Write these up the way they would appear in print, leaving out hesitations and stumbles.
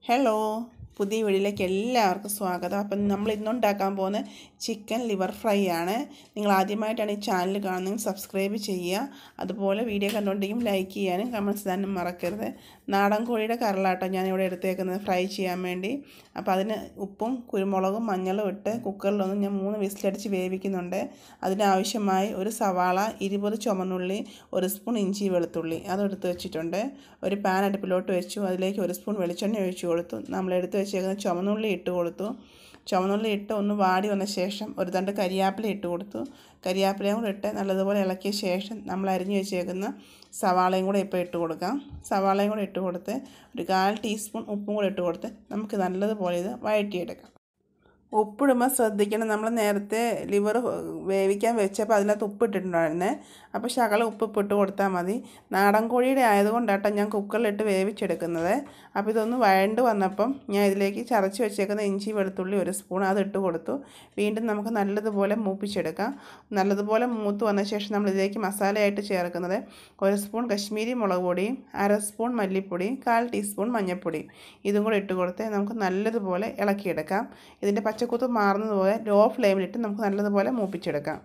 Hello, പുതിയ വീഡിയോയിലേക്ക് എല്ലാവർക്കും സ്വാഗതം. അപ്പം നമ്മൾ ഇന്നുണ്ടാക്കാൻ പോകുന്ന ചിക്കൻ ലിവർ ഫ്രൈ ആണ്. നിങ്ങൾ ആദ്യമായിട്ടാണ് ഈ ചാനൽ കാണുന്നതെങ്കിൽ സബ്സ്ക്രൈബ് ചെയ്യുക. അതുപോലെ വീഡിയോ കണ്ടുകൊണ്ടെങ്കിൽ ലൈക്ക് ചെയ്യാനും കമൻറ്റ്സ് ഇടാനും മറക്കരുത്. നാടൻ കോഴിയുടെ കരളാട്ടോ ഞാനിവിടെ എടുത്തേക്കുന്നത് ഫ്രൈ ചെയ്യാൻ വേണ്ടി. അപ്പോൾ അതിന് ഉപ്പും കുരുമുളകും മഞ്ഞളും ഇട്ട് കുക്കറിലൊന്ന് ഞാൻ 3 വിസിലടിച്ച് വേവിക്കുന്നുണ്ട്. അതിനാവശ്യമായി ഒരു സവാള, 20 ചുവന്നുള്ളി, 1 സ്പൂൺ ഇഞ്ചി വെളുത്തുള്ളി അതെടുത്ത് വെച്ചിട്ടുണ്ട്. ഒരു പാൻ അടുപ്പിലോട്ട് വെച്ചു. അതിലേക്ക് 1 സ്പൂൺ വെളിച്ചെണ്ണ ഒഴിച്ചു കൊടുത്തു. നമ്മളെടുത്ത് വെച്ചേക്കുന്ന ചുവന്നുള്ളി ഇട്ട് കൊടുത്തു. ചുവന്നുള്ളി ഇട്ട് ഒന്ന് വാടി വന്ന ശേഷം ഒരു തണ്ട് കരിയാപ്പില ഇട്ട് കൊടുത്തു. കരിയാപ്പിലയും കൂടെ ഇട്ട് നല്ലതുപോലെ ഇളക്കിയ ശേഷം നമ്മൾ അരിഞ്ഞു വെച്ചേക്കുന്ന സവാളയും കൂടെ ഇപ്പോൾ ഇട്ട് കൊടുക്കാം. സവാളയും കൂടെ ഇട്ട് കൊടുത്ത് ഒരു 1/4 ടീസ്പൂൺ ഉപ്പും കൂടെ ഇട്ട് കൊടുത്ത് നമുക്ക് നല്ലതുപോലെ ഇത് വഴറ്റിയെടുക്കാം. ഉപ്പിടുമ്പോൾ ശ്രദ്ധിക്കണം. നമ്മൾ നേരത്തെ ലിവർ വേവിക്കാൻ വെച്ചപ്പോൾ അതിനകത്ത് ഉപ്പിട്ടിട്ടുണ്ടായിരുന്നേ. അപ്പോൾ ശകലം ഉപ്പ് ഇട്ട് കൊടുത്താൽ മതി. നാടൻ കോഴിയുടെ ആയതുകൊണ്ടാട്ടോ ഞാൻ കുക്കറിലിട്ട് വേവിച്ചെടുക്കുന്നത്. അപ്പോൾ ഇതൊന്ന് വഴണ്ട് വന്നപ്പം ഞാൻ ഇതിലേക്ക് ചതച്ച് വെച്ചേക്കുന്ന ഇഞ്ചി വെളുത്തുള്ളി 1 സ്പൂൺ അതിട്ട് കൊടുത്തു. വീണ്ടും നമുക്ക് നല്ലതുപോലെ മൂപ്പിച്ചെടുക്കാം. നല്ലതുപോലെ മൂത്ത് വന്ന ശേഷം നമ്മൾ ഇതിലേക്ക് മസാലയായിട്ട് ചേർക്കുന്നത് 1 സ്പൂൺ കശ്മീരി മുളക് പൊടിയും 1/2 സ്പൂൺ മല്ലിപ്പൊടിയും 1/4 ടീസ്പൂൺ മഞ്ഞൾപ്പൊടിയും ഇതും കൂടെ ഇട്ട് കൊടുത്ത് നമുക്ക് നല്ലതുപോലെ ഇളക്കിയെടുക്കാം. ഇതിൻ്റെ പച്ചക്കുത്ത് മാറുന്നതുപോലെ ലോ ഫ്ലെയിമിലിട്ട് നമുക്ക് നല്ലതുപോലെ മൂപ്പിച്ചെടുക്കാം.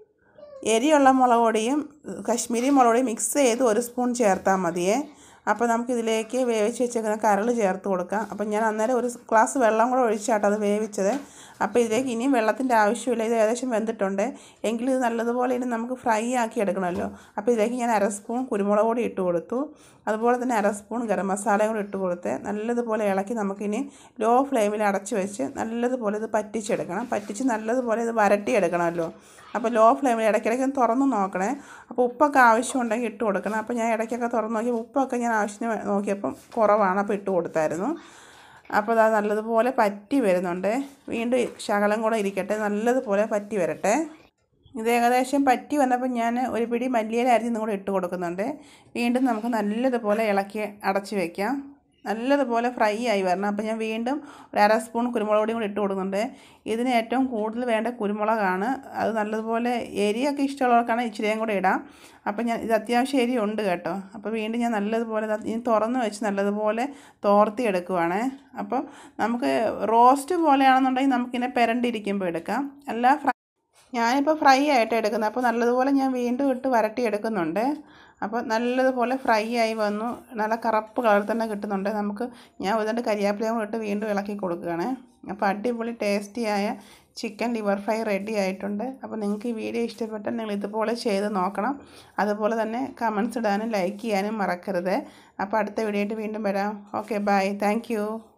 എരിയുള്ള മുളക് പൊടിയും കശ്മീരി മുളക് പൊടിയും മിക്സ് ചെയ്ത് 1 സ്പൂൺ ചേർത്താൽ മതിയേ. അപ്പോൾ നമുക്കിതിലേക്ക് വേവിച്ച് വെച്ചേക്കുന്ന കരൾ ചേർത്ത് കൊടുക്കാം. അപ്പോൾ ഞാൻ അന്നേരം 1 ഗ്ലാസ് വെള്ളം കൂടെ ഒഴിച്ചാട്ടോ അത് വേവിച്ചത്. അപ്പോൾ ഇതിലേക്ക് ഇനിയും വെള്ളത്തിൻ്റെ ആവശ്യമില്ല. ഇത് ഏകദേശം വെന്തിട്ടുണ്ട്. എങ്കിലും ഇത് നല്ലതുപോലെ ഇനി നമുക്ക് ഫ്രൈ ആക്കി എടുക്കണമല്ലോ. അപ്പോൾ ഇതിലേക്ക് ഞാൻ 1/2 സ്പൂൺ കുരുമുളക് പൊടി ഇട്ട് കൊടുത്തു. അതുപോലെ തന്നെ 1/2 സ്പൂൺ ഗരം മസാലയും കൂടി ഇട്ട് കൊടുത്ത് നല്ലതുപോലെ ഇളക്കി നമുക്കിനി ലോ ഫ്ലെയിമിൽ അടച്ച് വെച്ച് നല്ലതുപോലെ ഇത് പറ്റിച്ചെടുക്കണം. പറ്റിച്ച് നല്ലതുപോലെ ഇത് വരട്ടിയെടുക്കണമല്ലോ. അപ്പോൾ ലോ ഫ്ലെയിമിൽ ഇടയ്ക്കിടയ്ക്ക് തുറന്ന് നോക്കണേ. അപ്പോൾ ഉപ്പൊക്കെ ആവശ്യമുണ്ടെങ്കിൽ ഇട്ട് കൊടുക്കണം. അപ്പോൾ ഞാൻ ഇടയ്ക്കൊക്കെ തുറന്ന് നോക്കി ഉപ്പൊക്കെ ഞാൻ ആവശ്യത്തിന് നോക്കിയപ്പം കുറവാണ്. അപ്പോൾ ഇട്ട് കൊടുത്തായിരുന്നു. അപ്പോൾ അത് നല്ലതുപോലെ പറ്റി വരുന്നുണ്ട്. വീണ്ടും ശകലം കൂടെ ഇരിക്കട്ടെ, നല്ലതുപോലെ പറ്റി വരട്ടെ. ഇത് ഏകദേശം പറ്റി വന്നപ്പോൾ ഞാൻ ഒരു പിടി മല്ലിയില അരിഞ്ഞും കൂടെ ഇട്ട് കൊടുക്കുന്നുണ്ട്. വീണ്ടും നമുക്ക് നല്ലതുപോലെ ഇളക്കി അടച്ച് വയ്ക്കാം. നല്ലതുപോലെ ഫ്രൈ ആയി വരണം. അപ്പോൾ ഞാൻ വീണ്ടും 1/2 സ്പൂൺ കുരുമുളക് പൊടിയും കൂടി ഇട്ട് കൊടുക്കുന്നുണ്ട്. ഇതിന് ഏറ്റവും കൂടുതൽ വേണ്ട കുരുമുളകാണ്. അത് നല്ലതുപോലെ എരിയൊക്കെ ഇഷ്ടമുള്ളവർക്കാണ് ഇച്ചിരിയും കൂടെ ഇടാം. അപ്പോൾ ഞാൻ ഇത് അത്യാവശ്യം എരി ഉണ്ട് കേട്ടോ. അപ്പോൾ വീണ്ടും ഞാൻ നല്ലതുപോലെ ഇനി തുറന്ന് വെച്ച് നല്ലതുപോലെ തോർത്തി എടുക്കുവാണ്. അപ്പോൾ നമുക്ക് റോസ്റ്റ് പോലെയാണെന്നുണ്ടെങ്കിൽ നമുക്കിങ്ങനെ പെരണ്ടിരിക്കുമ്പോൾ എടുക്കാം. അല്ല ഞാനിപ്പോൾ ഫ്രൈ ആയിട്ട് എടുക്കുന്നത്. അപ്പോൾ നല്ലതുപോലെ ഞാൻ വീണ്ടും ഇട്ട് വരട്ടി എടുക്കുന്നുണ്ട്. അപ്പോൾ നല്ലതുപോലെ ഫ്രൈ ആയി വന്നു. നല്ല കറുപ്പ് കളർ തന്നെ കിട്ടുന്നുണ്ട്. ഞാൻ ഇതിൻ്റെ കരിയാപ്പിലയും ഇട്ട് വീണ്ടും ഇളക്കി കൊടുക്കുകയാണ്. അപ്പോൾ അടിപൊളി ടേസ്റ്റിയായ ചിക്കൻ ലിവർ ഫ്രൈ റെഡി ആയിട്ടുണ്ട്. അപ്പോൾ നിങ്ങൾക്ക് ഈ വീഡിയോ ഇഷ്ടപ്പെട്ടാൽ നിങ്ങൾ ഇതുപോലെ ചെയ്ത് നോക്കണം. അതുപോലെ തന്നെ കമൻറ്റ്സ് ഇടാനും ലൈക്ക് ചെയ്യാനും മറക്കരുത്. അപ്പോൾ അടുത്ത വീഡിയോ ആയിട്ട് വീണ്ടും വരാം. Okay, by. താങ്ക്